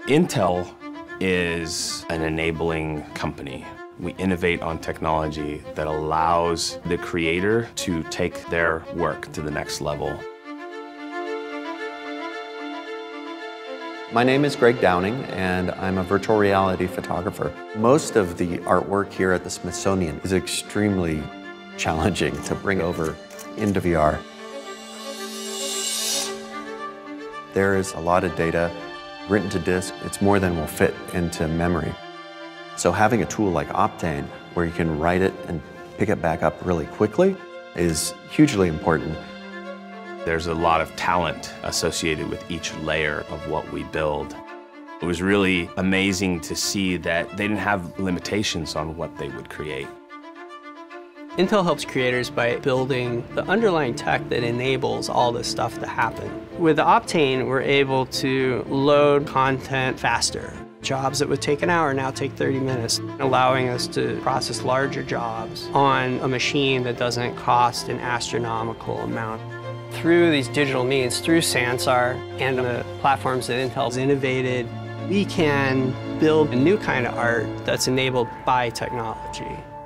Intel is an enabling company. We innovate on technology that allows the creator to take their work to the next level. My name is Greg Downing, and I'm a virtual reality photographer. Most of the artwork here at the Smithsonian is extremely challenging to bring over into VR. There is a lot of data written to disk. It's more than will fit into memory. So having a tool like Optane, where you can write it and pick it back up really quickly, is hugely important. There's a lot of talent associated with each layer of what we build. It was really amazing to see that they didn't have limitations on what they would create. Intel helps creators by building the underlying tech that enables all this stuff to happen. With Optane, we're able to load content faster. Jobs that would take an hour now take 30 minutes, allowing us to process larger jobs on a machine that doesn't cost an astronomical amount. Through these digital means, through Sansar and the platforms that Intel's innovated, we can build a new kind of art that's enabled by technology.